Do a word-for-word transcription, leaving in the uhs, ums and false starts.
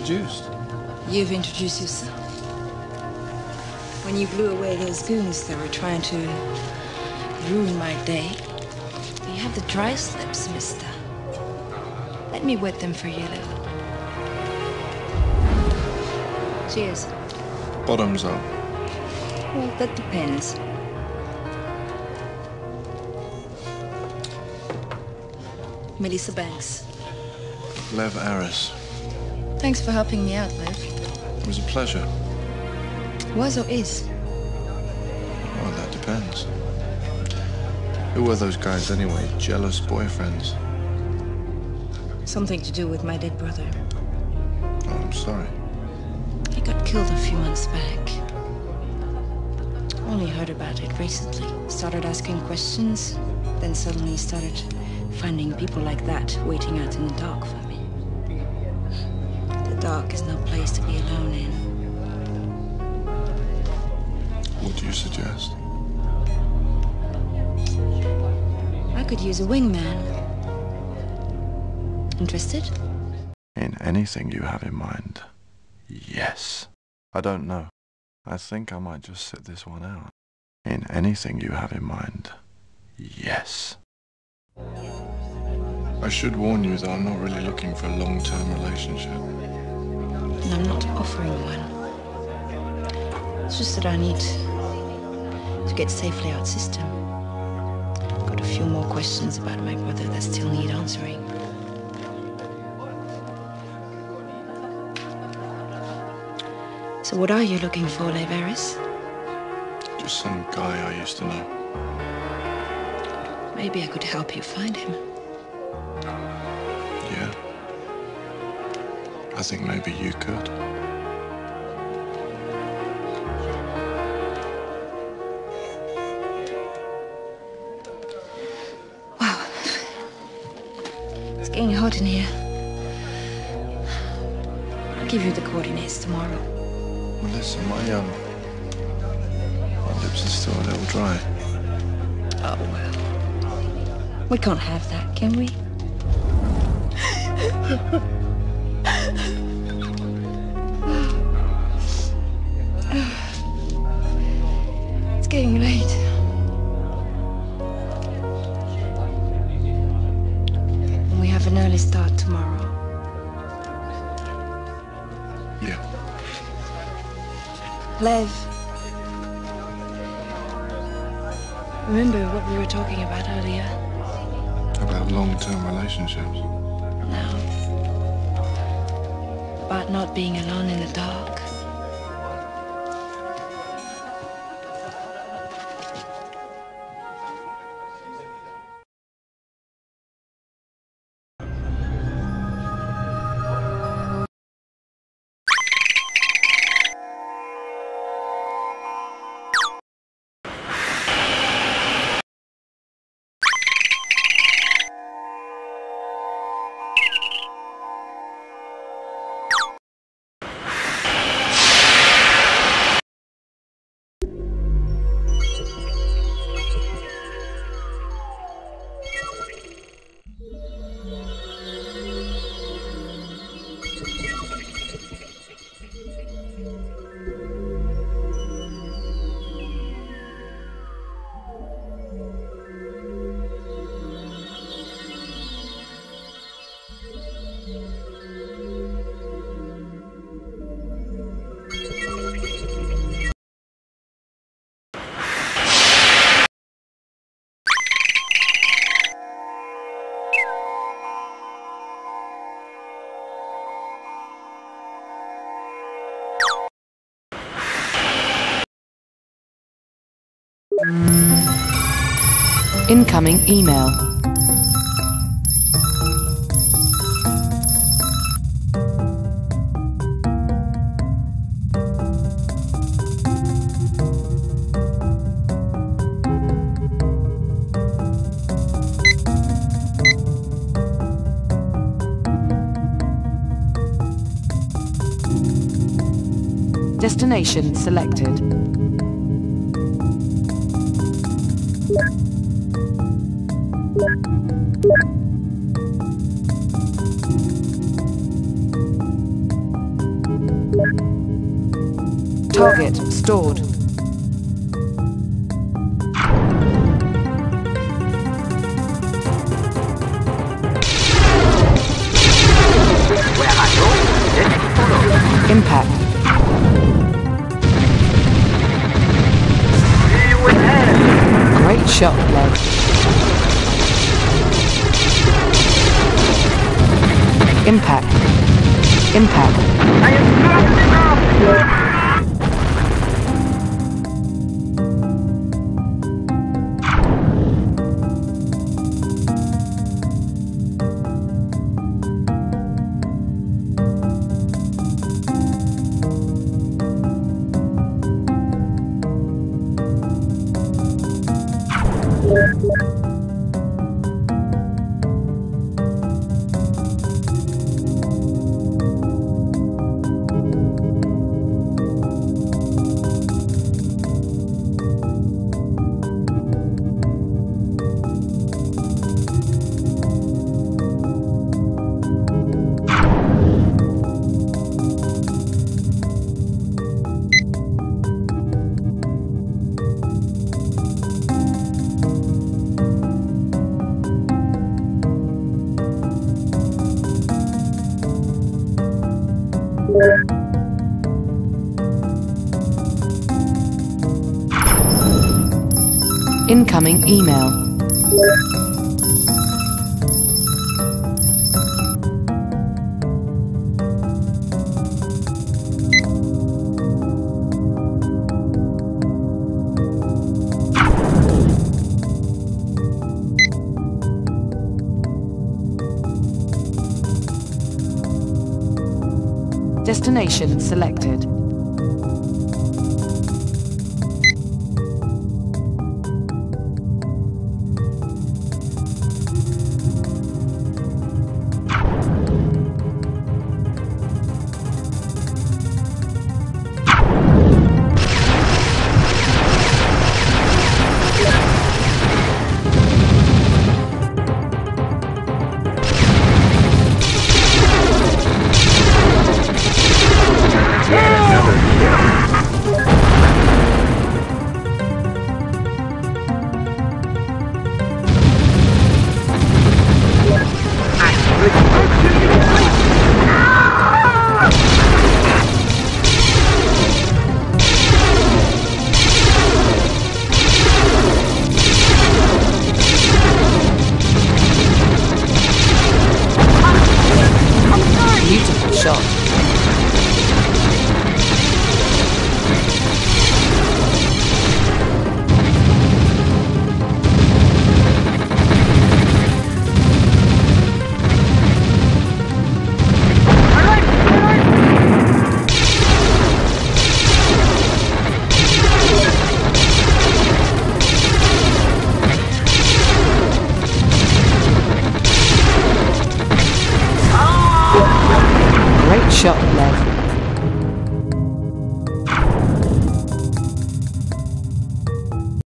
introduced. You've introduced yourself. When you blew away those goons that were trying to ruin my day, you have the dry slips, mister. Let me wet them for you a little. Cheers. Bottoms up. Well, that depends. Melissa Banks. Lev Aris. Thanks for helping me out, Lev. It was a pleasure. Was or is? Oh, that depends. Who were those guys anyway? Jealous boyfriends? Something to do with my dead brother. Oh, I'm sorry. He got killed a few months back. Only heard about it recently. Started asking questions, then suddenly started finding people like that waiting out in the dark for me. The dark is no place to be alone in. What do you suggest? I could use a wingman. Interested? In anything you have in mind, yes. I don't know. I think I might just sit this one out. In anything you have in mind, yes. I should warn you that I'm not really looking for a long-term relationship. And I'm not offering one. It's just that I need to get safely out system. Got a few more questions about my brother that still need answering. So what are you looking for, Lev Aris? Just some guy I used to know. Maybe I could help you find him. Yeah. I think maybe you could. Wow. It's getting hot in here. I'll give you the coordinates tomorrow. Well, listen, my, um... my lips are still a little dry. Oh, well. We can't have that, can we? It's getting late. And we have an early start tomorrow. Yeah. Lev. Remember what we were talking about earlier? About long-term relationships. No. About not being alone in the dark. Incoming email. Destination selected. restored. Impact. Great shot, Lev. Impact. Impact. Incoming email. Destination selected. Beautiful shot. Great shot, Lev.